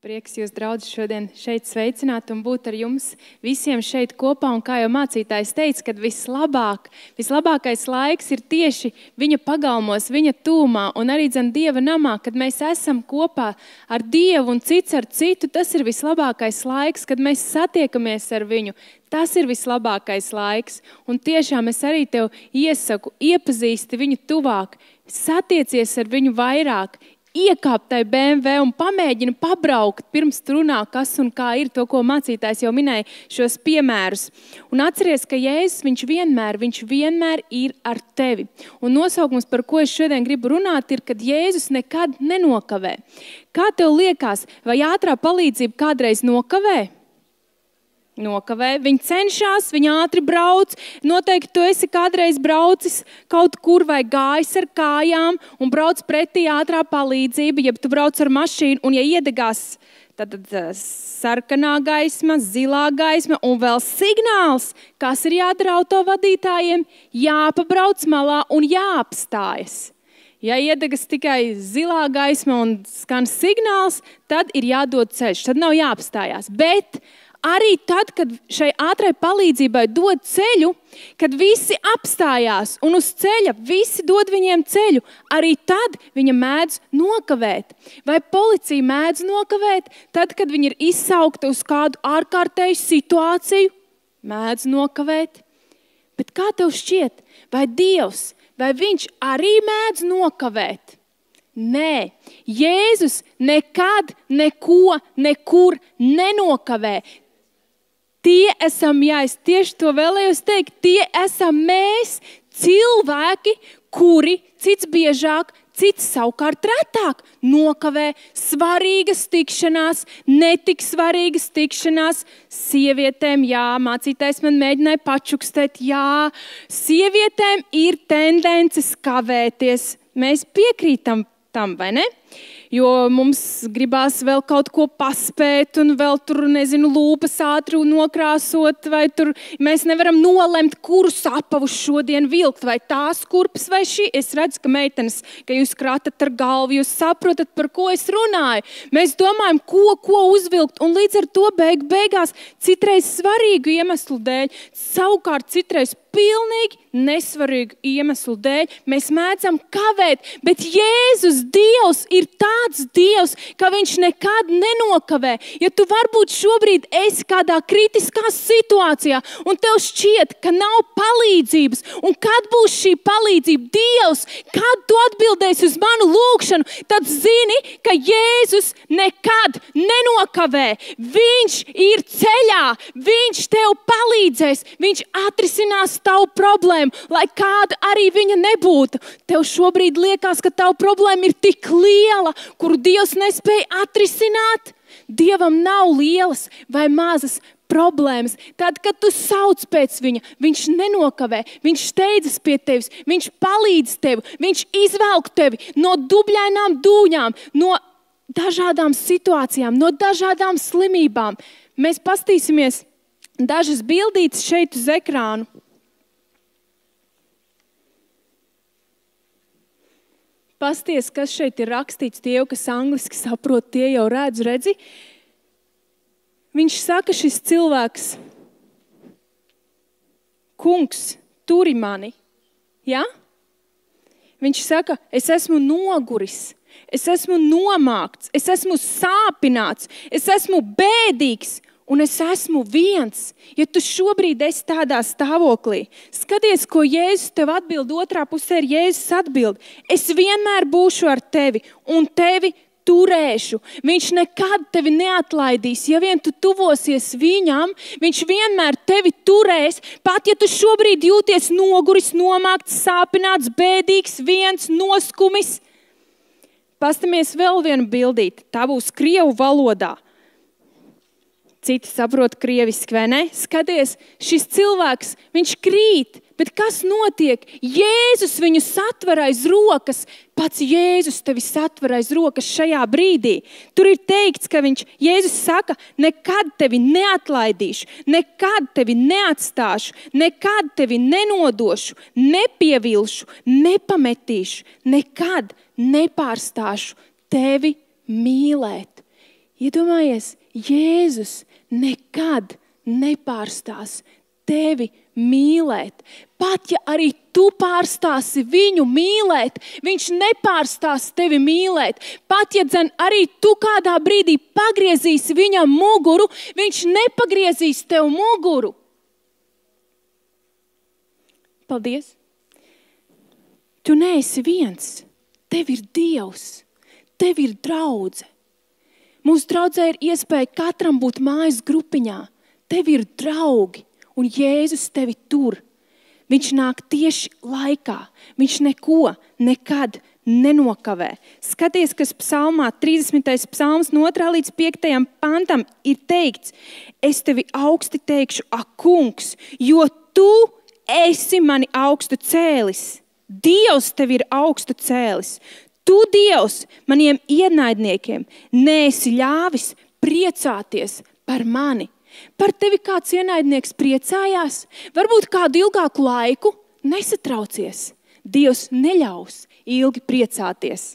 prieks jūs, draugi, šodien šeit sveicināt un būt ar jums visiem šeit kopā. Un kā jau mācītājs teica, kad vislabākais laiks ir tieši viņa pagalmos, viņa tūmā un arī Dieva namā, kad mēs esam kopā ar Dievu un cits ar citu. Tas ir vislabākais laiks, kad mēs satiekamies ar viņu. Tas ir vislabākais laiks. Un tiešām es arī tev iesaku, iepazīsti viņu tuvāk, satiecies ar viņu vairāk, iekāp tai BMW un pamēģini pabraukt pirms runā, kas un kā ir to, ko mācītājs jau minēja, šos piemērus. Un atceries, ka Jēzus, viņš vienmēr ir ar tevi. Un nosaukums, par ko es šodien gribu runāt, ir, kad Jēzus nekad nenokavē. Kā tev liekas, vai ātrā palīdzība kādreiz nokavē? Nokavē. Viņi cenšas, viņi ātri brauc. Noteikti tu esi kādreiz braucis kaut kur vai gājis ar kājām un brauc pretī ātrā palīdzība, ja tu brauc ar mašīnu un ja iedegās tad sarkanā gaisma, zilā gaisma un vēl signāls, kas ir jādara autovadītājiem, jāpabrauc malā un jāapstājas. Ja iedegas tikai zilā gaisma un skan signāls, tad ir jādod ceļš, tad nav jāapstājās. Bet arī tad, kad šai ātrai palīdzībai dod ceļu, kad visi apstājās un uz ceļa visi dod viņiem ceļu, arī tad viņa mēdz nokavēt. Vai policija mēdz nokavēt? Tad, kad viņi ir izsaukti uz kādu ārkārtēju situāciju, mēdz nokavēt. Bet kā tev šķiet, vai Dievs, vai viņš arī mēdz nokavēt? Nē, Jēzus nekad neko, nekur nenokavē. Tie esam, es tieši to vēlējos teikt, tie esam mēs, cilvēki, kuri cits biežāk, cits savukārt retāk nokavē svarīgas tikšanās, netik svarīgas tikšanās. Sievietēm, jā, mācītājs man mēģināja pačukstēt, jā, sievietēm ir tendences kavēties. Mēs piekrītam tam, vai ne? Jo mums gribās vēl kaut ko paspēt un vēl tur, lūpas ātri nokrāsot, vai tur mēs nevaram nolemt, kuru sapavu šodien vilkt, vai tās kurpes vai šī. Es redzu, ka meitenes, ka jūs kratat ar galvu, jūs saprotat, par ko es runāju. Mēs domājam, ko uzvilkt, un līdz ar to beigās citreiz svarīgu iemeslu dēļ, savukārt citreiz pilnīgi nesvarīgu iemeslu dēļ mēs mēdzam kavēt, bet Jēzus Dievs ir tāds Dievs, ka viņš nekad nenokavē. Ja tu varbūt šobrīd esi kādā kritiskā situācijā un tev šķiet, ka nav palīdzības, un kad būs šī palīdzība, Dievs, kad tu atbildēsi uz manu lūgšanu, tad zini, ka Jēzus nekad nenokavē. Viņš ir ceļā, viņš tev palīdzēs, viņš atrisinās tavu problēmu, lai kāda arī viņa nebūtu. Tev šobrīd liekas, ka tavu problēma ir tik liela, kuru Dievs nespēja atrisināt. Dievam nav lielas vai mazas problēmas. Tad, kad tu sauc pēc viņa, viņš nenokavē, viņš steidzas pie tevis, viņš palīdz tev, viņš izvelk tevi no dubļainām dūņām, no dažādām situācijām, no dažādām slimībām. Mēs pastīsimies dažas bildītes šeit uz ekrānu. Pasties, kas šeit ir rakstīts, tie jau, kas angliski saprot, tie jau redzi. Viņš saka, šis cilvēks, kungs, turi mani. Ja? Viņš saka, es esmu noguris, es esmu nomākts, es esmu sāpināts, es esmu bēdīgs. Un es esmu viens. Ja tu šobrīd esi tādā stāvoklī, skaties, ko Jēzus tev atbild, otrā pusē ir Jēzus atbild. Es vienmēr būšu ar tevi un tevi turēšu. Viņš nekad tevi neatlaidīs. Ja vien tu tuvosies viņam, viņš vienmēr tevi turēs. Pat ja tu šobrīd jūties noguris, nomākts, sāpināts, bēdīgs, viens, noskumis. Pastamies vēl vienu bildīti. Tā būs krievu valodā. Citi saprot krieviski, vai ne? Skaties, šis cilvēks, viņš krīt, bet kas notiek? Jēzus viņu satver aiz rokas, pats Jēzus tevi satver aiz rokas šajā brīdī. Tur ir teikts, ka Jēzus saka, nekad tevi neatlaidīšu, nekad tevi neatstāšu, nekad tevi nenodošu, nepievilšu, nepametīšu, nekad nepārstāšu tevi mīlēt. Iedomājies, Jēzus nekad nepārstās tevi mīlēt. Pat ja arī tu pārstāsi viņu mīlēt, viņš nepārstās tevi mīlēt. Pat ja arī tu kādā brīdī pagriezīsi viņam muguru, viņš nepagriezīs tev muguru. Paldies! Tu neesi viens. Tev ir Dievs. Tev ir draudze. Mūsu draudzē ir iespēja katram būt mājas grupiņā. Tev ir draugi un Jēzus tevi tur. Viņš nāk tieši laikā. Viņš neko, nekad nenokavē. Skaties, kas psalmā, 30. psalms no 2. līdz 5. pantam ir teikts: es tevi augsti teikšu, ak, kungs, jo tu esi mani augstu cēlis. Dievs tevi ir augstu cēlis. Tu, Dievs, maniem ienaidniekiem neesi ļāvis priecāties par mani. Par tevi kāds ienaidnieks priecājās? Varbūt kādu ilgāku laiku? Nesatraucies. Dievs neļaus ilgi priecāties.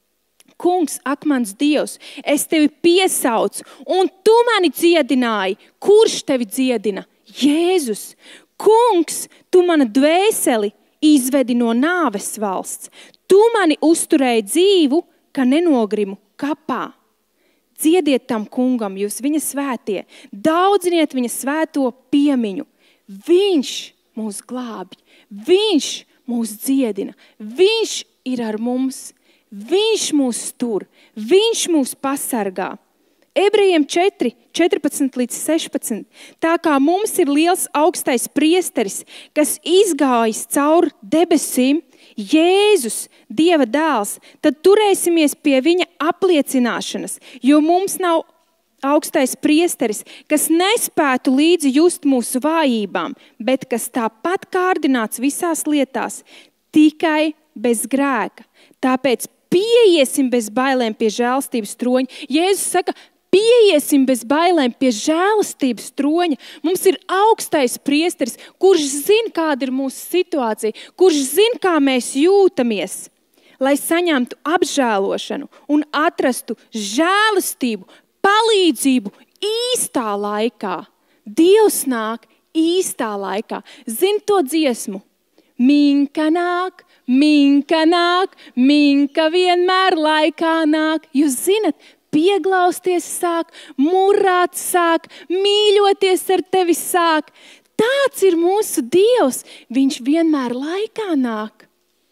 Kungs, ak, mans Dievs, es tevi piesaucu, un tu mani dziedināji. Kurš tevi dziedina? Jēzus. Kungs, tu mana dvēseli izvedi no nāves valsts. Tu mani uzturēji dzīvu, ka nenogrimu kapā. Dziediet tam kungam, jūs viņa svētie. Daudziniet viņa svēto piemiņu. Viņš mūs glābj. Viņš mūs dziedina. Viņš ir ar mums. Viņš mūs tur. Viņš mūs pasargā. Ebrejiem 4, 14 līdz 16. Tā kā mums ir liels augstais priesteris, kas izgājis cauri debesīm, Jēzus, Dieva dēls, tad turēsimies pie viņa apliecināšanas, jo mums nav augstais priesteris, kas nespētu līdzi just mūsu vājībām, bet kas tāpat kārdināts visās lietās, tikai bez grēka. Tāpēc pieiesim bez bailēm pie žēlstības troņa. Jēzus saka, pieiesim bez bailēm pie žēlastības troņa. Mums ir augstais priesteris, kurš zina, kāda ir mūsu situācija, kurš zina, kā mēs jūtamies, lai saņemtu apžēlošanu un atrastu žēlastību, palīdzību īstā laikā. Dievs nāk īstā laikā. Zini to dziesmu? Minka nāk, minka nāk, minka vienmēr laikā nāk. Jūs zinat, pieglausties sāk, murāt sāk, mīļoties ar tevi sāk. Tāds ir mūsu Dievs. Viņš vienmēr laikā nāk.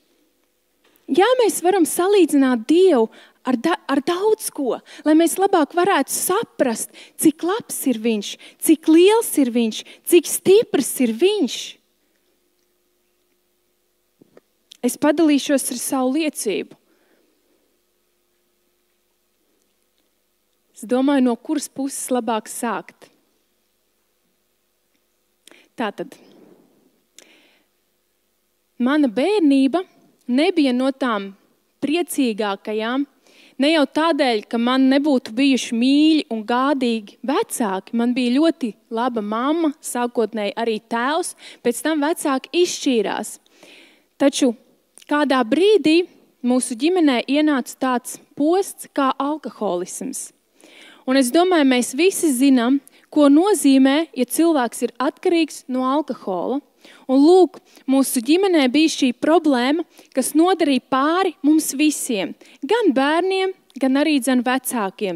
Jā, mēs varam salīdzināt Dievu ar daudz ko, lai mēs labāk varētu saprast, cik labs ir viņš, cik liels ir viņš, cik stiprs ir viņš. Es padalīšos ar savu liecību. Es domāju, no kuras puses labāk sākt. Tātad, mana bērnība nebija no tām priecīgākajām, ne jau tādēļ, ka man nebūtu bijuši mīļi un gādīgi vecāki. Man bija ļoti laba mamma, sākotnēji arī tēvs, pēc tam vecāki izšķīrās. Taču kādā brīdī mūsu ģimenē ienāca tāds posts kā alkoholisms. Un es domāju, mēs visi zinām, ko nozīmē, ja cilvēks ir atkarīgs no alkohola. Un lūk, mūsu ģimenē bija šī problēma, kas nodarīja pāri mums visiem. Gan bērniem, gan arī vecākiem.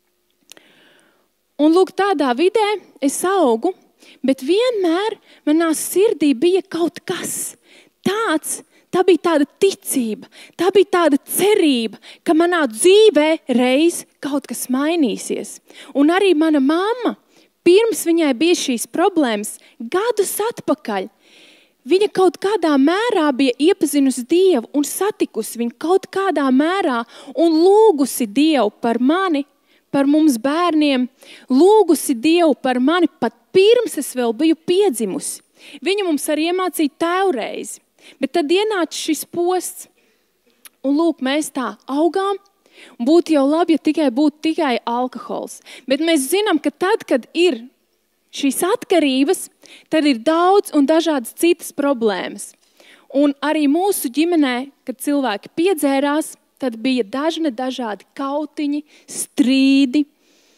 Un lūk, tādā vidē es augu, bet vienmēr manā sirdī bija kaut kas tāds. Tā bija tāda ticība, tā bija tāda cerība, ka manā dzīvē reiz kaut kas mainīsies. Un arī mana mamma, pirms viņai bija šīs problēmas, gadus atpakaļ, viņa kaut kādā mērā bija iepazinusi Dievu un satikusi viņu kaut kādā mērā un lūgusi Dievu par mani, par mums bērniem, lūgusi Dievu par mani pat pirms es vēl biju piedzimusi. Viņa mums arī iemācīja tēvreizi. Bet tad ienāca šis posts, un lūk, mēs tā augām, un būtu jau labi, ja būtu tikai alkohols. Bet mēs zinām, ka tad, kad ir šīs atkarības, tad ir daudz un dažādas citas problēmas. Un arī mūsu ģimenē, kad cilvēki piedzērās, tad bija dažādi kautiņi, strīdi,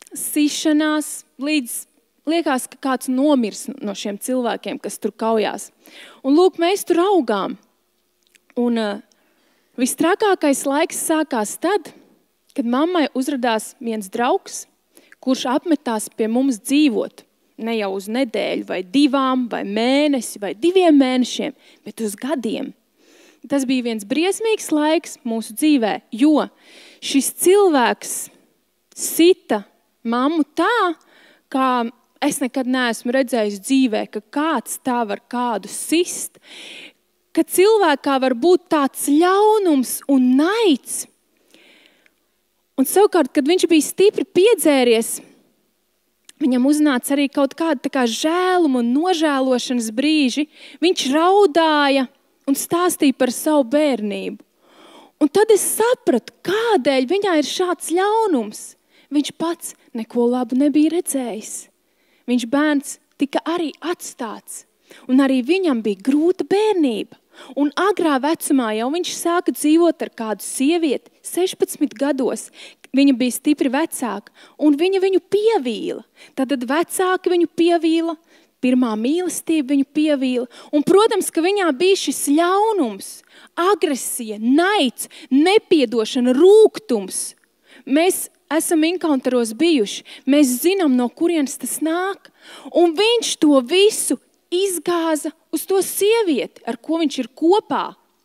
sišanās, līdz liekas, ka kāds nomirs no šiem cilvēkiem, kas tur kaujās. Un lūk, mēs tur augām. Un vistrakākais laiks sākās tad, kad mammai uzradās viens draugs, kurš apmetās pie mums dzīvot. Ne jau uz nedēļu, vai 2, vai mēnesi, vai 2 mēnešiem, bet uz gadiem. Tas bija viens briesmīgs laiks mūsu dzīvē, jo šis cilvēks sita mammu tā, kā es nekad neesmu redzējis dzīvē, ka kāds tā var kādu sist, ka cilvēkā var būt tāds ļaunums un naids. Un savukārt, kad viņš bija stipri piedzēries, viņam uznāca arī kaut kāda tā kā žēluma un nožēlošanas brīži. Viņš raudāja un stāstīja par savu bērnību. Un tad es sapratu, kādēļ viņā ir šāds ļaunums. Viņš pats neko labu nebija redzējis. Viņš bērns tika arī atstāts. Un arī viņam bija grūta bērnība. Un agrā vecumā jau viņš sāka dzīvot ar kādu sievieti, 16 gados. Viņa bija stipri vecāka, un viņa viņu pievīla. Tad vecāki viņu pievīla, pirmā mīlestība viņu pievīla. Un, protams, ka viņā bija šis ļaunums, agresija, naids, nepiedošana, rūgtums. Mēs esam encounteros bijuši. Mēs zinām, no kurienes tas nāk. Un viņš to visu izgāza uz to sievieti, ar ko viņš ir kopā.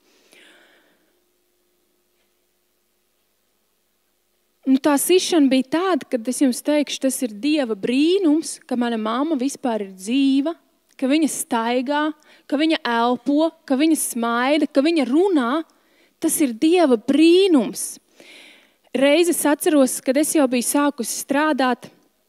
Nu, tā sišana bija tāda, kad es jums teikšu, tas ir Dieva brīnums, ka mana mamma vispār ir dzīva, ka viņa staigā, ka viņa elpo, ka viņa smaida, ka viņa runā. Tas ir Dieva brīnums. Reiz es atceros, kad es jau biju sākusi strādāt,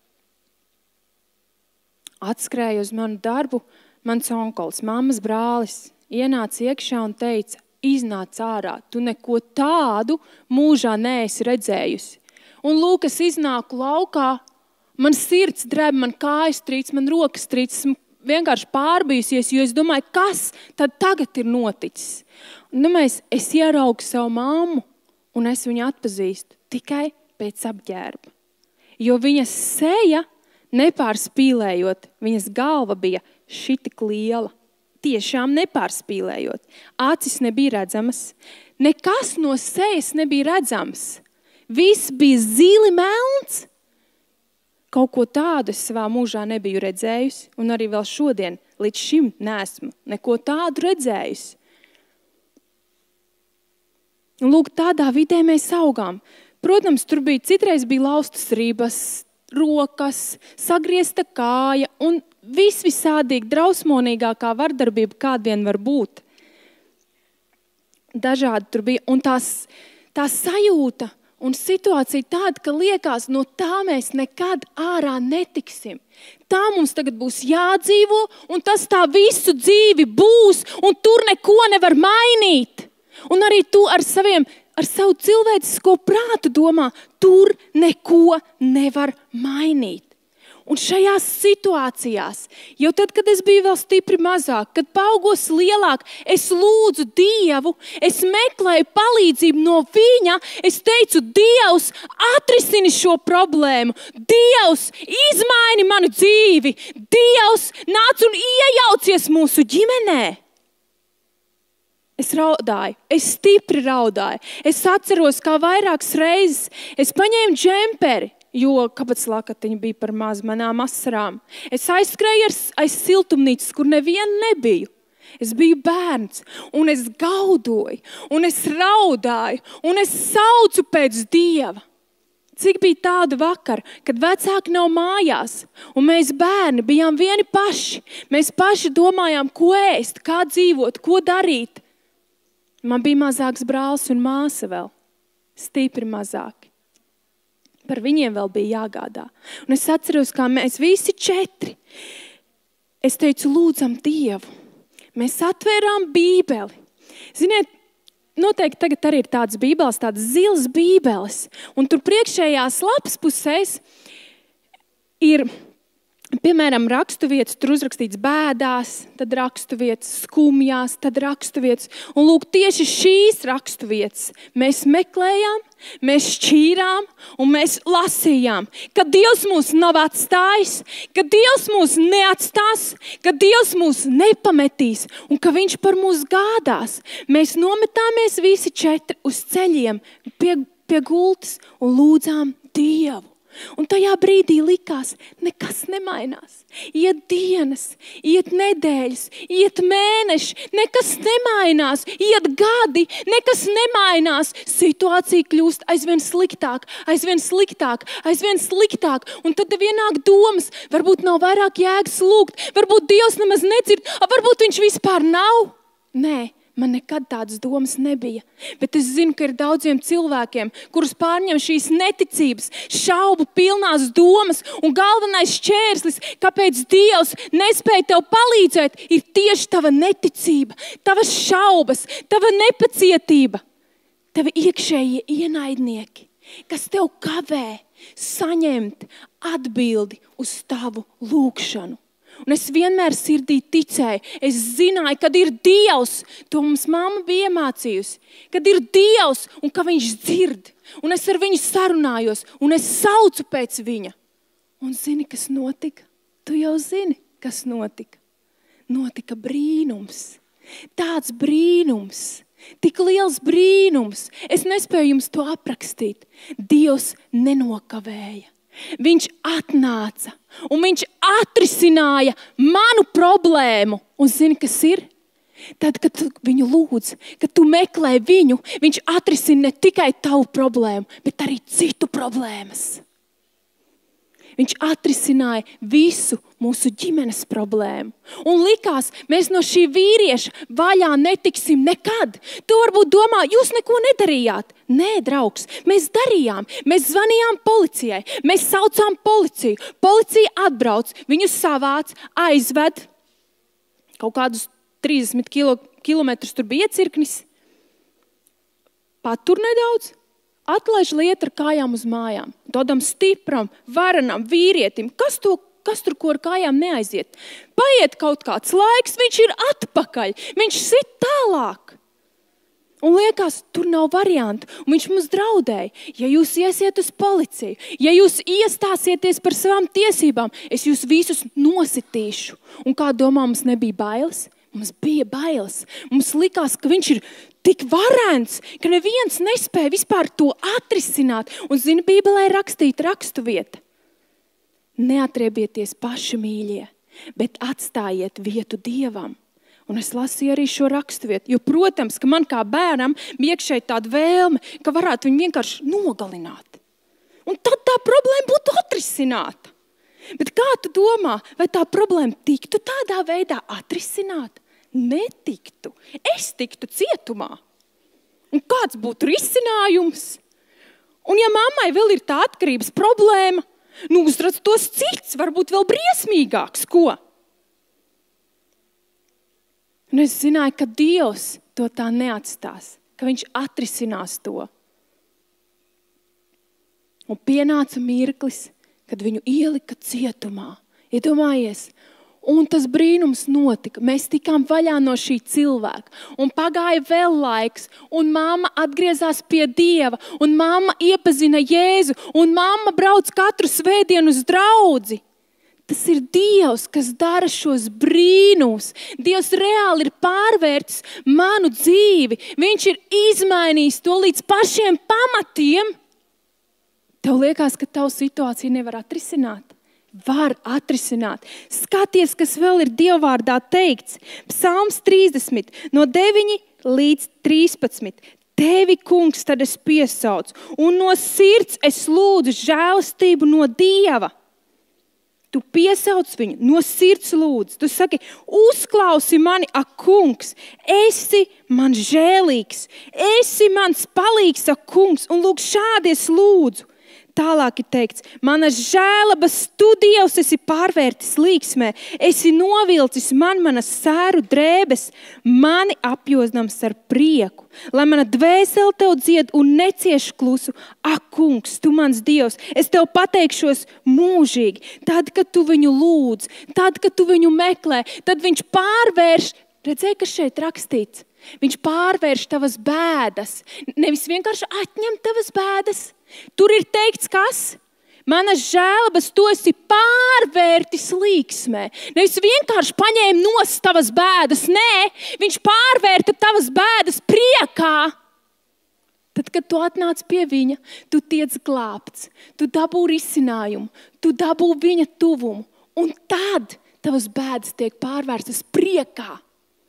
atskrēju uz manu darbu, mans onkols, mammas brālis, ienāca iekšā un teica, iznāc ārā, tu neko tādu mūžā neesi redzējusi. Un lūk, es iznāku laukā, man sirds dreb, man kājas trīc, man rokas trīc, esmu vienkārši pārbijusies, jo es domāju, kas tad tagad ir noticis. Un es ieraugu savu mammu, un es viņu atpazīstu tikai pēc apģērba. Jo viņas seja, nepārspīlējot, viņas galva bija šitik liela. Tiešām nepārspīlējot. Acis nebija redzamas. Nekas no sejas nebija redzams. Viss bija zili melns. Kaut ko tādu es savā mūžā nebiju redzējusi, un arī vēl šodien līdz šim neesmu neko tādu redzējusi. Un lūk, tādā vidē mēs augām. Protams, tur bija citreiz bija laustas ribas, rokas, sagriezta kāja un visādīgi drausmonīgākā vardarbība, kāda vien var būt. Dažādi tur bija. Un tā sajūta un situācija tāda, ka liekas, no tā mēs nekad ārā netiksim. Tā mums tagad būs jādzīvo, un tas tā visu dzīvi būs, un tur neko nevar mainīt. Un arī tu ar savu cilvēcisko prātu domā, tur neko nevar mainīt. Un šajās situācijās, jau tad, kad es biju vēl stipri mazāk, kad paaugos lielāk, es lūdzu Dievu, es meklēju palīdzību no viņa, es teicu, Dievs, atrisini šo problēmu, Dievs, izmaini manu dzīvi, Dievs, nāc un iejaucies mūsu ģimenē. Es raudāju, es stipri raudāju, es atceros, kā vairākas reizes es paņēmu džemperi, jo kāpēc lakatiņa bija par maz manām asarām. Es aizskrēju aiz siltumnīcas, kur nevienu nebiju. Es biju bērns, un es gaudoju, un es raudāju, un es saucu pēc Dieva. Cik bija tāda vakara, kad vecāki nav mājās, un mēs bērni bijām vieni paši. Mēs paši domājām, ko ēst, kā dzīvot, ko darīt. Man bija mazāks brālis un māsa vēl, stipri mazāki. Par viņiem vēl bija jāgādā. Un es atceros, kā mēs visi 4. Es teicu, lūdzam Dievu. Mēs atvērām Bībeli. Ziniet, noteikti tagad arī ir tādas Bībeles, tādas zilas Bībeles. Un tur priekšējās lapas pusēs ir piemēram, raksturvietas, tur uzrakstīts bēdās, tad raksturvietas, skumjās, tad raksturvietas. Un lūk, tieši šīs raksturvietas mēs meklējām, mēs šķīrām un mēs lasījām, ka Dievs mūs nav atstājis, ka Dievs mūs neatstās, ka Dievs mūs nepametīs un ka Viņš par mūs gādās. Mēs nometāmies visi 4 uz ceļiem pie gultas un lūdzām Dievu. Un tajā brīdī likās, nekas nemainās. Iet dienas, iet nedēļas, iet mēneši, nekas nemainās. Iet gadi, nekas nemainās. Situācija kļūst aizvien sliktāk, aizvien sliktāk, aizvien sliktāk. Un tad vienāk domas, varbūt nav vairāk jēgas lūgt, varbūt Dievs nemaz nedzird, varbūt Viņš vispār nav. Nē. Man nekad tādas domas nebija, bet es zinu, ka ir daudziem cilvēkiem, kurus pārņem šīs neticības, šaubu pilnās domas un galvenais šķērslis, kāpēc Dievs nespēja tev palīdzēt, ir tieši tava neticība, tavas šaubas, tava nepacietība, tavi iekšējie ienaidnieki, kas tev kavē saņemt atbildi uz tavu lūgšanu. Un es vienmēr sirdī ticēju, es zināju, kad ir Dievs, to mums mamma bija iemācījusi, kad ir Dievs un ka Viņš dzird. Un es ar viņu sarunājos un es saucu pēc viņa. Un zini, kas notika? Tu jau zini, kas notika. Notika brīnums. Tāds brīnums. Tik liels brīnums. Es nespēju jums to aprakstīt. Dievs nenokavēja. Viņš atnāca un Viņš atrisināja manu problēmu. Un zini, kas ir? Tad, kad tu viņu lūdz, kad tu meklē viņu, Viņš atrisina ne tikai tavu problēmu, bet arī citu problēmas. Viņš atrisināja visu mūsu ģimenes problēmu. Un likās, mēs no šī vīrieša vaļā netiksim nekad. Tu varbūt domā, jūs neko nedarījāt. Nē, draugs, mēs darījām. Mēs zvanījām policijai, mēs saucām policiju. Policija atbrauc, viņu savāc, aizved. Kaut kādus 30 kilometrus tur bija iecirknis. Patur nedaudz. Atlaiž lietu ar kājām uz mājām. Tādam stipram, varenam vīrietim. Kas tur ko ar kājām neaiziet? Paiet kaut kāds laiks, viņš ir atpakaļ. Viņš sit tālāk. Un liekas, tur nav variantu. Un viņš mums draudēja. Ja jūs iesiet uz policiju, ja jūs iestāsieties par savām tiesībām, es jūs visus nositīšu. Un kā domā, mums nebija bailes? Mums bija bailes. Mums likās, ka viņš ir tik varens, ka neviens nespēja vispār to atrisināt. Un zini, Bībelē ir rakstīta raksturvieta. Neatriebieties paši mīļie, bet atstājiet vietu Dievam. Un es lasīju arī šo raksturvietu, jo, protams, ka man kā bērnam bija iekšēji tāda vēlme, ka varētu viņu vienkārši nogalināt. Un tad tā problēma būtu atrisināta. Bet kā tu domā, vai tā problēma tiktu tādā veidā atrisināta? Netiktu. Es tiktu cietumā. Un kāds būtu risinājums? Un ja mammai vēl ir tā atkarības problēma, uzrādz tos cits, varbūt vēl briesmīgāks, ko? Un es zināju, ka Dievs to tā neatstās, ka Viņš atrisinās to. Un pienāca mirklis, kad viņu ielika cietumā. Iedomājies, un tas brīnums notika. Mēs tikām vaļā no šī cilvēka. Un pagāja vēl laiks, un mamma atgriezās pie Dieva, un mamma iepazina Jēzu, un mamma brauc katru svētdienu uz draudzi. Tas ir Dievs, kas dara šos brīnums. Dievs reāli ir pārvērtis manu dzīvi. Viņš ir izmainījis to līdz pašiem pamatiem. Tev liekas, ka tavu situāciju nevar atrisināt? Var atrisināt. Skaties, kas vēl ir Dievvārdā teikts. Psalms 30, no 9 līdz 13. Tevi, kungs, tad es piesaucu, un no sirds es lūdzu žēlastību no Dieva. Tu piesauc viņu, no sirds lūdzu. Tu saki, uzklausi mani, ak, kungs, esi man žēlīgs, esi mans palīgs, ak, kungs, un lūk, šādi es lūdzu. tālāk ir teikts, manas žēlabas tu, Dievs, esi pārvērtis līksmē, esi novilcis manas sēru drēbes, mani apjoznams ar prieku, lai mana dvēsele tev dzied un necieš klusu. Ak, kungs, tu mans Dievs, es tev pateikšos mūžīgi. Tad, kad tu viņu lūdz, tad, kad tu viņu meklē, tad viņš pārvērš, redzēji, kas šeit rakstīts? Viņš pārvērš tavas bēdas, nevis vienkārši atņem tavas bēdas. Tur ir teikts, kas? Manas žēlabas tu esi pārvērtis līksmē. Nevis vienkārši paņēma nost tavas bēdas, nē, viņš pārvērta tavas bēdas priekā. Tad, kad tu atnāc pie viņa, tu tiec glābts, tu dabū risinājumu, tu dabū viņa tuvumu. Un tad tavas bēdas tiek pārvērstas priekā.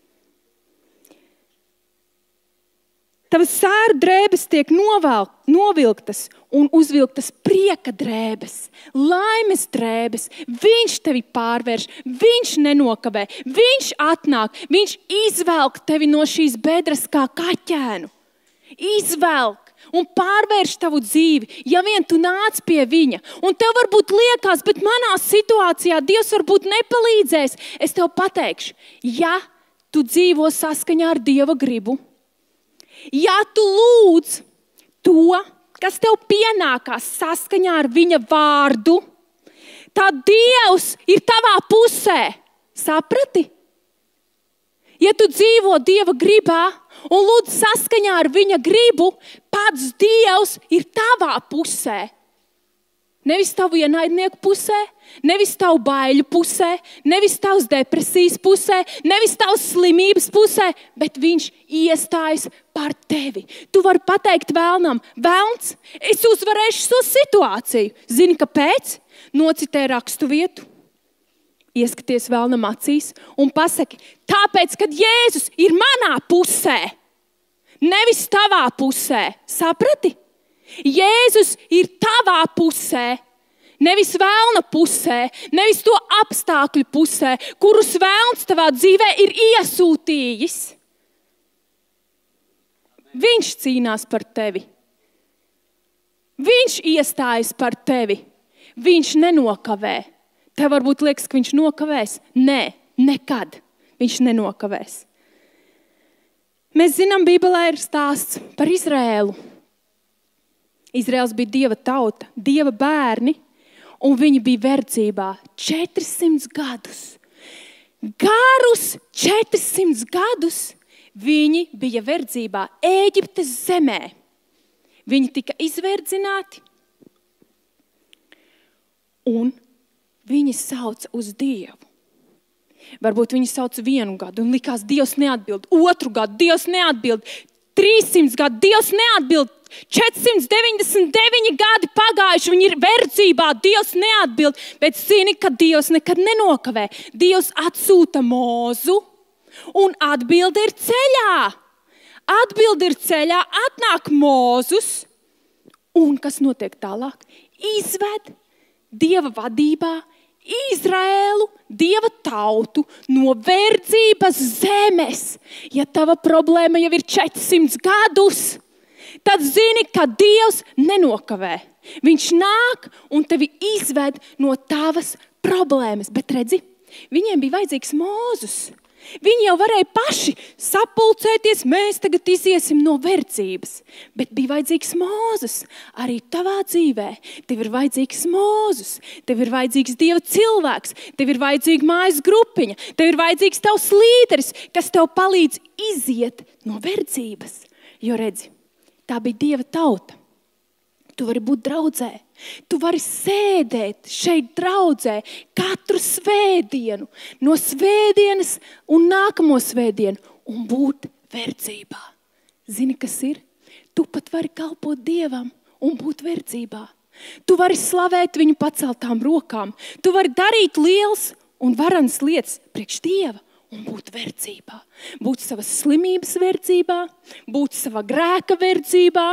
Tavas sēru drēbes tiek novilktas un uzvilktas prieka drēbes, laimes drēbes. Viņš tevi pārvērš, viņš nenokavē, viņš atnāk, viņš izvelk tevi no šīs bedres kā kaķēnu. Izvelk un pārvērš tavu dzīvi, ja vien tu nāc pie viņa. Un tev varbūt liekas, bet manā situācijā Dievs varbūt nepalīdzēs. Es tev pateikšu, ja tu dzīvo saskaņā ar Dieva gribu, ja tu lūdz to, kas tev pienākās saskaņā ar viņa vārdu, tad Dievs ir tavā pusē. Saprati? Ja tu dzīvo Dieva gribā un lūdz saskaņā ar viņa gribu, pats Dievs ir tavā pusē. Nevis tavu ienaidnieku pusē, nevis tavu baiļu pusē, nevis tavas depresijas pusē, nevis tavas slimības pusē, bet viņš iestājas par tevi. Tu vari pateikt vēlnam, velns, es uzvarēšu šo situāciju. Zini, kāpēc? Nocitē rakstu vietu, ieskaties vēlnam acīs un pasaki, tāpēc, kad Jēzus ir manā pusē, nevis tavā pusē. Saprati? Jēzus ir tavā pusē, nevis vēlna pusē, nevis to apstākļu pusē, kurus vēlns tavā dzīvē ir iesūtījis. Viņš cīnās par tevi. Viņš iestājas par tevi. Viņš nenokavē. Tev varbūt liekas, ka viņš nokavēs. Nē, nekad viņš nenokavēs. Mēs zinām, Bībelē ir stāsts par Izraēlu. Izraels bija Dieva tauta, Dieva bērni, un viņi bija verdzībā 400 gadus. Garus 400 gadus viņi bija verdzībā Ēģiptes zemē. Viņi tika izverdzināti, un viņi sauca uz Dievu. Varbūt viņi sauca 1 gadu, un likās, Dievs neatbild. 2 gadu, Dievs neatbild. 300 gadu, Dievs neatbild. 499 gadi pagājuši, viņi ir verdzībā, Dievs neatbild, bet zini, ka Dievs nekad nenokavē. Dievs atsūta Mūzu un atbilde ir ceļā. Atbilde ir ceļā, atnāk Mūzus un kas notiek tālāk? Izved Dieva vadībā Izraēlu, Dieva tautu no verdzības zemes. Ja tava problēma jau ir 400 gadus, tad zini, ka Dievs nenokavē. Viņš nāk un tevi izved no tavas problēmas. Bet redzi, viņiem bija vajadzīgs Mūzus. Viņi jau varēja paši sapulcēties, mēs tagad iziesim no verdzības. Bet bija vajadzīgs Mūzus. Arī tavā dzīvē tev ir vajadzīgs Mūzus. Tev ir vajadzīgs Dieva cilvēks. Tev ir vajadzīga mājas grupiņa. Tev ir vajadzīgs tavs līderis, kas tev palīdz iziet no verdzības. Jo redzi, tā bija Dieva tauta. Tu vari būt draudzē. Tu vari sēdēt šeit draudzē katru svētdienu, no svētdienas un nākamo svētdienu un būt verdzībā. Zini, kas ir? Tu pat vari kalpot Dievam un būt verdzībā. Tu vari slavēt viņu paceltām rokām. Tu vari darīt lielas un varenas lietas priekš Dieva un būt verdzībā. Būt savas slimības verdzībā, būt sava grēka verdzībā,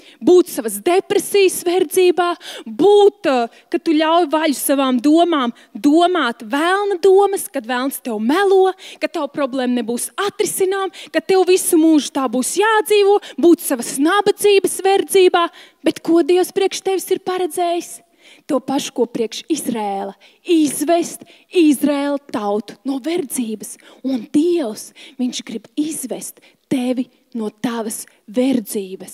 būt savas depresijas verdzībā, būt, ka tu ļauj vaļu savām domām, domāt vēlna domas, kad vēlns tev melo, ka tev problēma nebūs atrisinām, ka tev visu mūžu tā būs jādzīvo, būt savas nabadzības verdzībā. Bet ko Dievs priekš tevis ir paredzējis? To pašu, ko priekš Izrēla, izvest Izrēla tautu no verdzības. Un Dievs, viņš grib izvest tevi no tavas verdzības.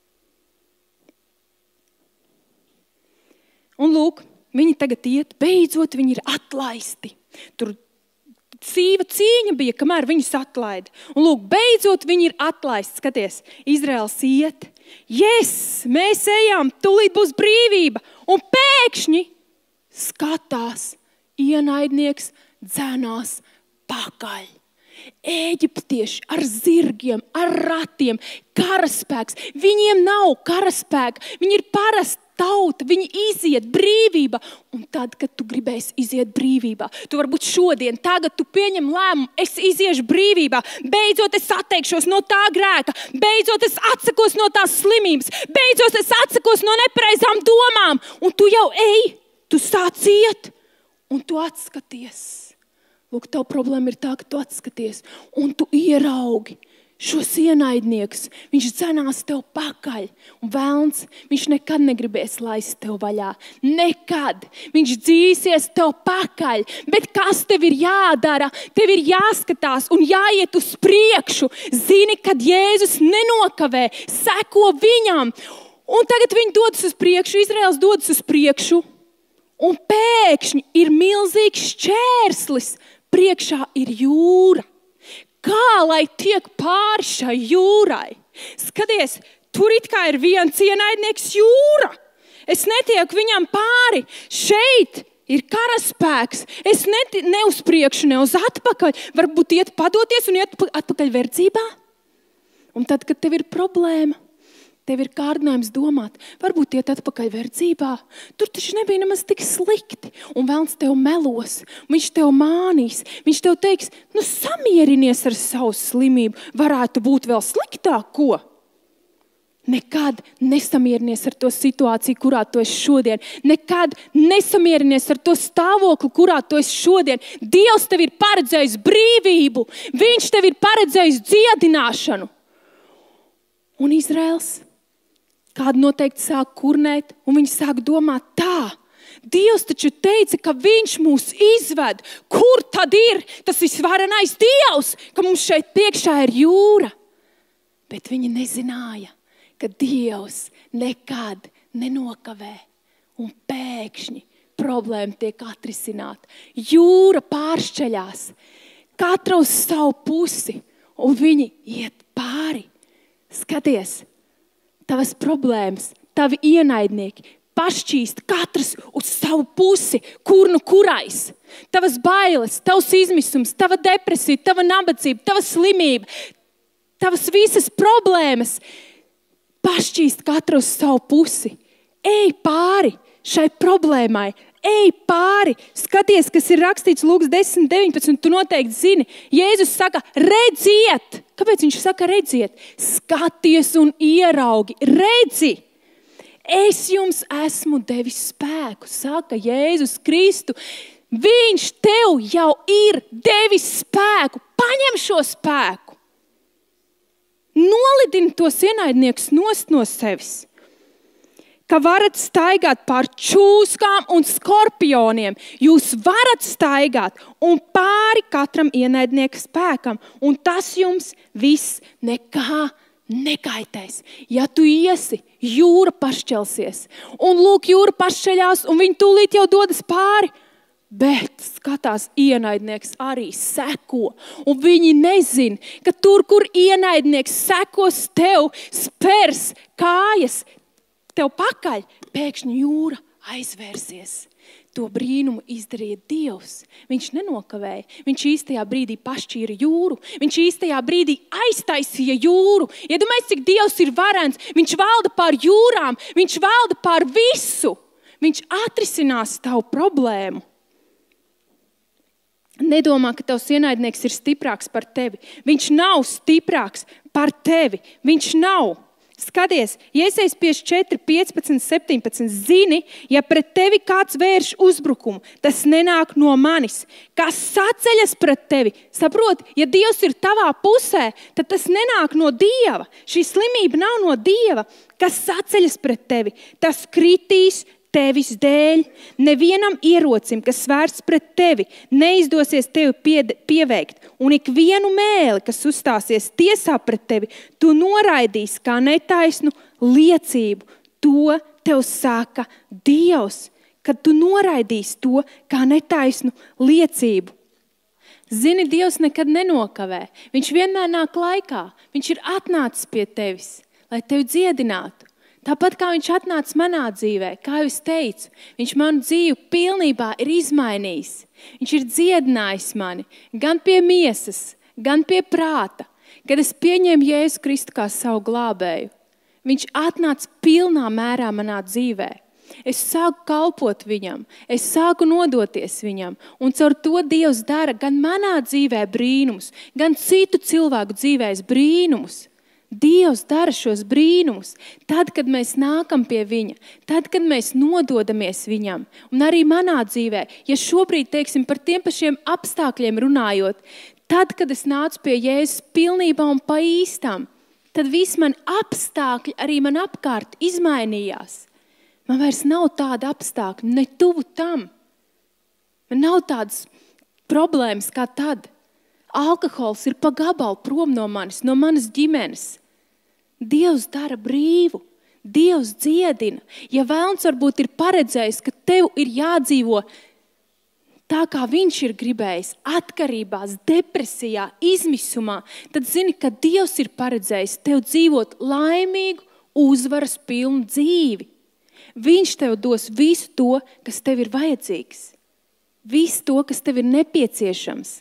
Un lūk, viņi tagad iet, beidzot viņi ir atlaisti. Tur cīva cīņa bija, kamēr viņus atlaida. Un lūk, beidzot viņi ir atlaisti. Skaties, Izraels iet. Mēs ejam, tūlīt būs brīvība. Un pēkšņi skatās, ienaidnieks dzenās pakaļ. Ēģiptieši ar zirgiem, ar ratiem, karaspēks. Viņiem nav karaspēka, viņi ir parasti tauta, viņi iziet brīvībā. Un tad, kad tu gribēsi iziet brīvībā, tu varbūt šodien, tagad tu pieņem lēmumu, es iziešu brīvībā, beidzot es atteikšos no tā grēka, beidzot es atsakos no tās slimības, beidzot es atsakos no nepareizām domām. Un tu jau ej, tu sāc iet, un tu atskaties. Lūk, tavu problēma ir tā, ka tu atskaties, un tu ieraugi šos ienaidniekus. Viņš dzenās tev pakaļ. Un velns, viņš nekad negribēs laist tev vaļā. Nekad. Viņš dzīsies tev pakaļ. Bet kas tev ir jādara? Tev ir jāskatās un jāiet uz priekšu. Zini, kad Jēzus nenokavē, seko viņam. Un tagad viņi dodas uz priekšu, Izraels dodas uz priekšu. Un pēkšņi ir milzīgs šķērslis. Priekšā ir jūra. Kā lai tiek pāri šai jūrai? Skaties, tur it kā ir viens ienaidnieks jūra. Es netieku viņam pāri. Šeit ir karaspēks. Es ne uz priekšu, ne uz atpakaļ. Varbūt iet padoties un iet atpakaļ verdzībā. Un tad, kad tev ir problēma, tev ir kārdinājums domāt, varbūt iet atpakaļ verdzībā. Tur taču nebija nemaz tik slikti. Un velns tev melos, viņš tev mānīs. Viņš tev teiks, samierinies ar savu slimību. Varētu būt vēl sliktāk, ko? Nekad nesamierinies ar to situāciju, kurā tu esi šodien. Nekad nesamierinies ar to stāvokli, kurā tu esi šodien. Dievs tev ir paredzējis brīvību. Viņš tev ir paredzējis dziedināšanu. Un Izraels kādu noteikti sāk kurnēt, un viņi sāk domāt tā. Dievs taču teica, ka viņš mūs izved. Kur tad ir tas visvarenais Dievs, ka mums šeit priekšā ir jūra? Bet viņi nezināja, ka Dievs nekad nenokavē. Un pēkšņi problēma tiek atrisināta. Jūra pāršķeļās. Katra uz savu pusi, un viņi iet pāri. Skaties, tavas problēmas, tavi ienaidnieki pašķīst katrs uz savu pusi, kur nu kurais. Tavas bailes, tavs izmisums, tava depresija, tava nabadzība, tava slimība, tavas visas problēmas pašķīst katru uz savu pusi. Ej pāri šai problēmai, ej pāri. Skaties, kas ir rakstīts Lūkas 10:19, tu noteikti zini. Jēzus saka, redziet. Kāpēc viņš saka redziet? Skaties un ieraugi, redzi. Es jums esmu devis spēku, saka Jēzus Kristu. Viņš tev jau ir devis spēku. Paņem šo spēku. Nolidini tos ienaidniekus nost no sevis. Ka varat staigāt pār čūskām un skorpioniem. Jūs varat staigāt un pāri katram ienaidnieka spēkam. Un tas jums viss nekā nekaitēs. Ja tu iesi, jūra pašķelsies. Un lūk, jūra pašķeļās un viņi tūlīt jau dodas pāri. Bet skatās, ienaidnieks arī seko. Un viņi nezin, ka tur, kur ienaidnieks sekos tev, spers kājas tev pakaļ, pēkšņi jūra aizvērsies. To brīnumu izdarīja Dievs. Viņš nenokavēja. Viņš īstajā brīdī pašķīra jūru. Viņš īstajā brīdī aiztaisīja jūru. Iedomājies, cik Dievs ir varens. Viņš valda pār jūrām. Viņš valda pār visu. Viņš atrisinās tavu problēmu. Nedomā, ka tavs ienaidnieks ir stiprāks par tevi. Viņš nav stiprāks par tevi. Viņš nav. Skaties, Iesajas 54, 15, 17. Zini, ja pret tevi kāds vērš uzbrukumu, tas nenāk no manis. Kas saceļas pret tevi? Saproti, ja Dievs ir tavā pusē, tad tas nenāk no Dieva. Šī slimība nav no Dieva. Kas saceļas pret tevi? Tas kritīs tevis dēļ. Nevienam ierocim, kas vērsts pret tevi, neizdosies tevi pieveikt. Un ikvienu mēli, kas uzstāsies tiesā pret tevi, tu noraidīsi kā netaisnu liecību. To tev saka Dievs, kad tu noraidīsi to kā netaisnu liecību. Zini, Dievs nekad nenokavē. Viņš vienmēr nāk laikā. Viņš ir atnācis pie tevis, lai tevi dziedinātu. Tāpat kā viņš atnāca manā dzīvē, kā jau es teicu, viņš manu dzīvi pilnībā ir izmainījis. Viņš ir dziedinājis mani gan pie miesas, gan pie prāta. Kad es pieņēmu Jēzu Kristu kā savu glābēju, viņš atnāca pilnā mērā manā dzīvē. Es sāku kalpot viņam, es sāku nodoties viņam, un caur to Dievs dara gan manā dzīvē brīnumus, gan citu cilvēku dzīvēs brīnumus. Dievs dara šos brīnumus, tad, kad mēs nākam pie viņa, tad, kad mēs nododamies viņam. Un arī manā dzīvē, ja šobrīd, teiksim, par tiem pašiem apstākļiem runājot, tad, kad es nācu pie Jēzus pilnībā un pa īstam, tad visi man apstākļi arī man apkārt izmainījās. Man vairs nav tāda apstākļa, ne tuvu tam. Man nav tādas problēmas kā tad. Alkohols ir pa gabalu prom no manas ģimenes. Dievs dara brīvu, Dievs dziedina. Ja vēlns varbūt ir paredzējis, ka tev ir jādzīvo tā, kā viņš ir gribējis, atkarībās, depresijā, izmisumā, tad zini, ka Dievs ir paredzējis tev dzīvot laimīgu, uzvaras pilnu dzīvi. Viņš tev dos visu to, kas tev ir vajadzīgs. Visu to, kas tev ir nepieciešams.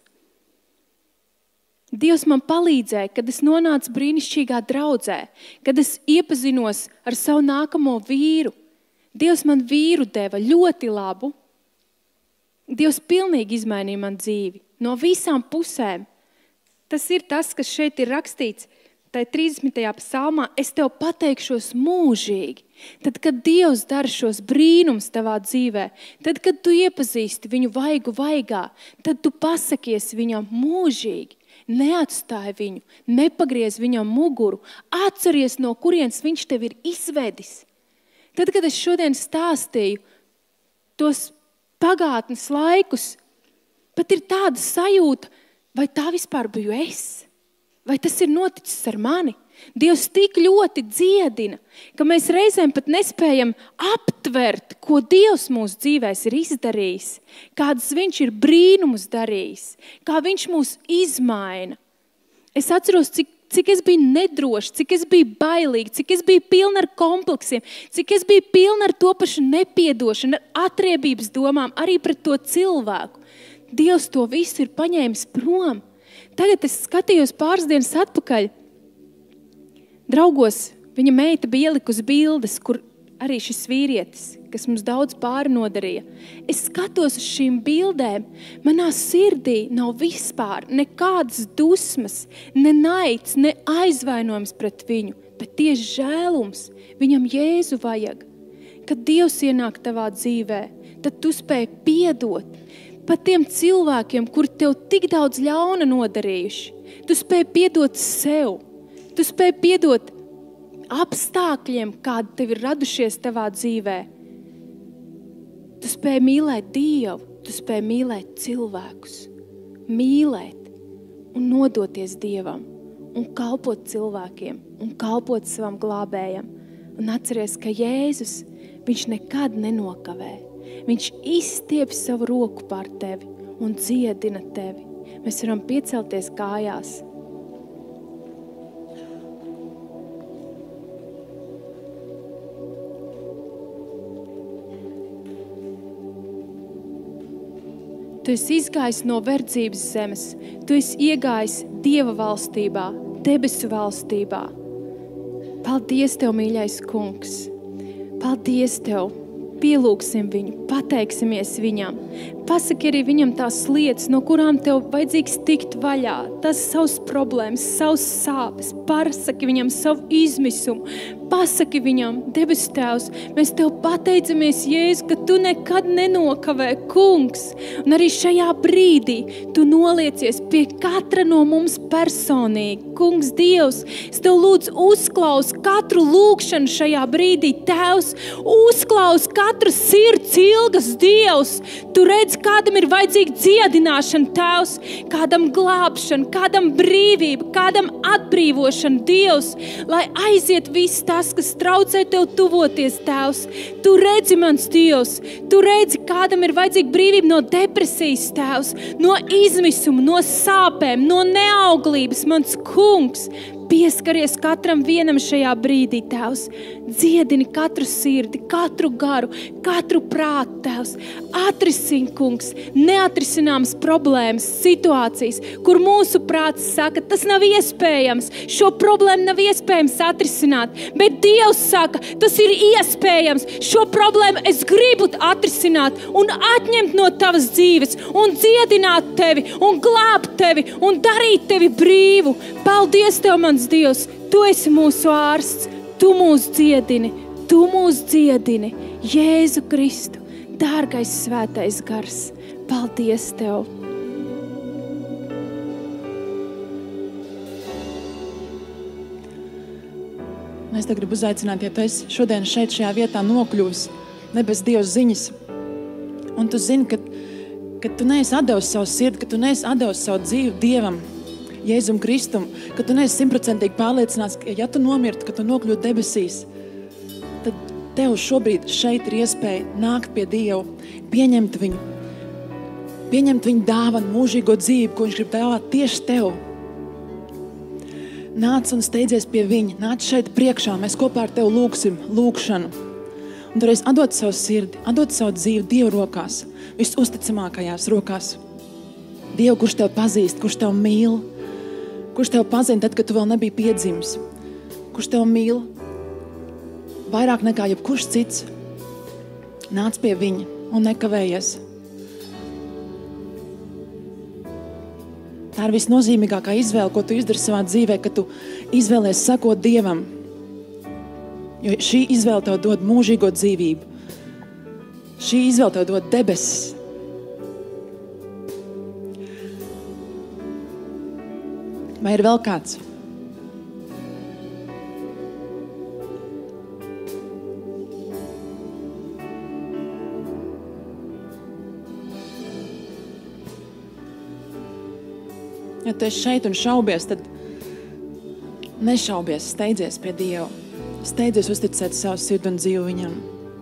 Dievs man palīdzēja, kad es nonācu brīnišķīgā draudzē, kad es iepazinos ar savu nākamo vīru. Dievs man vīru deva ļoti labu. Dievs pilnīgi izmainīja man dzīvi no visām pusēm. Tas ir tas, kas šeit ir rakstīts, tai 30. psalmā, es tev pateikšos mūžīgi. Tad, kad Dievs dara šos brīnums tavā dzīvē, tad, kad tu iepazīsti viņu vaigu vaigā, tad tu pasakies viņam mūžīgi. Neatstāj viņu, nepagriez viņam muguru, atceries, no kurienes viņš tev ir izvedis. Tad, kad es šodien stāstīju tos pagātnes laikus, pat ir tāda sajūta, vai tā vispār biju es? Vai tas ir noticis ar mani? Dievs tik ļoti dziedina, ka mēs reizēm pat nespējam aptvert, ko Dievs mūsu dzīvēs ir izdarījis, kādas viņš ir brīnumus darījis, kā viņš mūs izmaina. Es atceros, cik es biju nedroša, cik es biju bailīga, cik es biju pilna ar kompleksiem, cik es biju pilna ar to pašu nepiedošanu, ar atriebības domām, arī pret to cilvēku. Dievs to visu ir paņēmis prom. Tagad es skatījos pāris dienas atpakaļ. Draugos, viņa meita bija ielikusi bildes, kur arī šis vīrietis, kas mums daudz pāri nodarīja. Es skatos uz šīm bildēm, manā sirdī nav vispār nekādas dusmas, ne naids, ne aizvainojums pret viņu, bet tieši žēlums. Viņam Jēzu vajag. Kad Dievs ienāk tavā dzīvē, tad tu spēj piedot pat tiem cilvēkiem, kuri tev tik daudz ļauna nodarījuši. Tu spēj piedot sev. Tu spēj piedot apstākļiem, kādi tev ir radušies tavā dzīvē. Tu spēj mīlēt Dievu, tu spēj mīlēt cilvēkus. Mīlēt un nodoties Dievam un kalpot cilvēkiem un kalpot savam glābējam. Un atceries, ka Jēzus, viņš nekad nenokavē. Viņš izstiep savu roku pār tevi un dziedina tevi. Mēs varam piecelties kājās. Tu esi izgājis no verdzības zemes, tu esi iegājis Dieva valstībā, debesu valstībā. Paldies Tev, mīļais kungs! Paldies Tev! Pielūgsim viņu, pateiksimies viņam. Pasaki arī viņam tās lietas, no kurām tev vajadzīgs tikt vaļā. Tas savs problēmas, savs sāpes. Pasaki viņam savu izmisumu. Pasaki viņam, debes Tēvs, mēs Tev pateicamies, Jēzu, ka Tu nekad nenokavē, Kungs. Un arī šajā brīdī Tu noliecies pie katra no mums personīgi. Kungs Dievs, es Tev lūdzu uzklaus katru lūgšanu šajā brīdī, Tēvs. Uzklaus katru sirds ilgas, Dievs. Tu redz, kādam ir vajadzīga dziedināšana, Tēvs, kādam glābšana, kādam brīvība, kādam atbrīvošana, Dievs, lai aiziet viss tas, kas traucē Tev tuvoties, Tēvs. Tu redzi, mans Dievs, Tu redzi, kādam ir vajadzīga brīvība no depresijas, Tēvs, no izmisuma, no sāpēm, no neauglības, mans Kungs. Pieskaries katram vienam šajā brīdī, Tēvs. Dziedini katru sirdi, katru garu, katru prātu, Tēvs. Atrisini, Kungs, neatrisināmas problēmas, situācijas, kur mūsu prāts saka, tas nav iespējams, šo problēmu nav iespējams atrisināt, bet Dievs saka, tas ir iespējams, šo problēmu es gribu atrisināt un atņemt no tavas dzīves un dziedināt tevi un glābt tevi un darīt tevi brīvu. Paldies Tev, mans Dievs, Tu esi mūsu ārsts, Tu mūs dziedini, Tu mūs dziedini. Jēzu Kristu, dārgais svētais gars, paldies Tev. Es te gribu uzaicināt, ja tu esi šodien šeit šajā vietā nokļuvis, nebes Dievs ziņas, un tu zini, ka tu neesi atdevis savu sirdi, ka tu neesi atdevis savu dzīvi Dievam, Jēzum Kristum, ka tu neesi 100% pārliecināts, ka ja tu nomirtu, ka tu nokļūtu debesīs, tad tev šobrīd šeit ir iespēja nākt pie Dievu, pieņemt viņu dāvanu, mūžīgo dzīvi, ko viņš grib dāvāt tieši tev. Nāc un steidzies pie viņa, nāc šeit priekšā, mēs kopā ar tev lūgsim lūgšanu. Un tu reiz atdot savu sirdi, atdot savu dzīvi Dievu rokās, visusticamākajās rokās. Dievu, kurš tev pazīst, kurš tev mīl, kurš tev pazina tad, kad tu vēl nebija piedzimis, kurš tev mīl vairāk nekā jebkurš cits. Nāc pie viņa un nekavējies. Tā ir visnozīmīgākā izvēle, ko tu izdari savā dzīvē, ka tu izvēlies sekot Dievam. Jo šī izvēle tev dod mūžīgo dzīvību. Šī izvēle tev dod debesis. Vai ir vēl kāds? Ja tu esi šeit un šaubies, tad nešaubies, steidzies pie Dieva. Steidzies uzticēt savu sirdi un dzīvi viņam.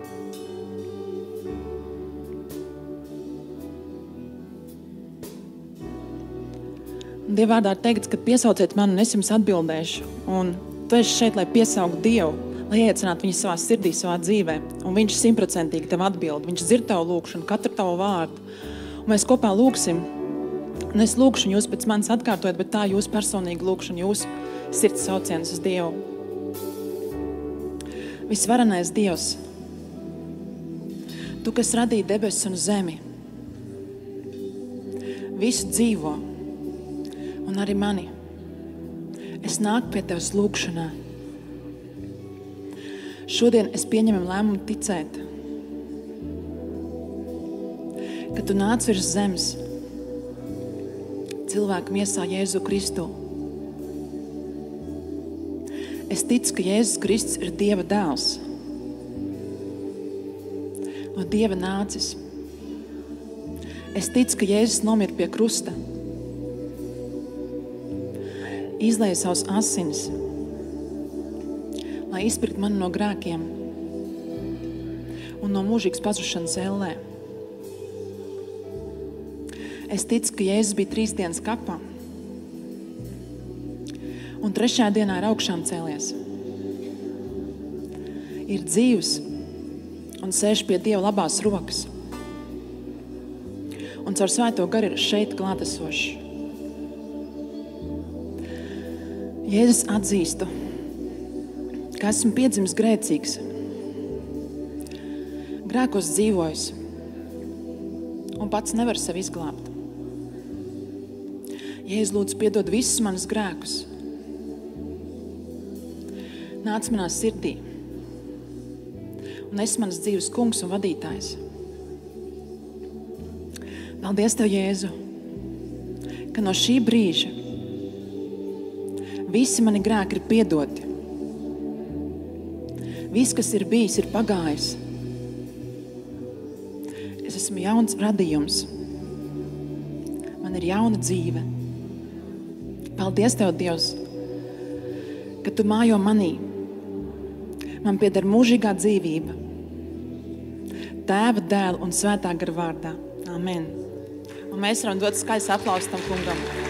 Dieva vārdā ir teikts, ka piesauciet mani un es jums atbildēšu. Un tu esi šeit, lai piesauktu Dievu, lai ieicinātu viņu savā sirdī, savā dzīvē. Un viņš 100% tev atbild. Viņš dzird tavu lūgšanu, katru tavu vārdu. Un mēs kopā lūgsim. Un es lūgšu jūs pēc manis atkārtojot, bet tā jūs personīgi lūgšana, jūs sirds sauciens uz Dievu. Visvarenais Dievs, Tu, kas radīji debesis un zemi, visu dzīvo, un arī mani. Es nāku pie Tevis lūgšanā. Šodien es pieņemam lēmumu ticēt, ka Tu nāc virs zemes cilvēku miesā Jēzu Kristu. Es ticu, ka Jēzus Kristus ir Dieva dēls, no Dieva nācis. Es ticu, ka Jēzus nomira pie krusta, izlēja savus asinis, lai izpirkt mani no grēkiem un no mūžīgas pazušanas ellē. Es ticu, ka Jēzus bija 3 dienas kapā un 3. dienā ir augšām cēlies. Ir dzīvs un sēž pie Dieva labās rokas. Un caur Svēto garu ir šeit klātesošs. Jēzus atzīstu, ka esmu piedzimis grēcīgs, grēkos dzīvojis un pats nevar sevi izglābt. Jēzus, lūdzu, piedod visus manus grēkus. Nāc manā sirdī un esi manas dzīves kungs un vadītājs. Paldies Tev, Jēzu, ka no šī brīža visi mani grēki ir piedoti. Viss, kas ir bijis, ir pagājis. Es esmu jauns radījums. Man ir jauna dzīve. Paldies Tev, Dievs, ka Tu mājo manī. Man pieder mūžīgā dzīvība. Tēva, Dēla un Svētā gara vārdā. Amen. Un mēs varam dot skaistu aplausu tam kungam.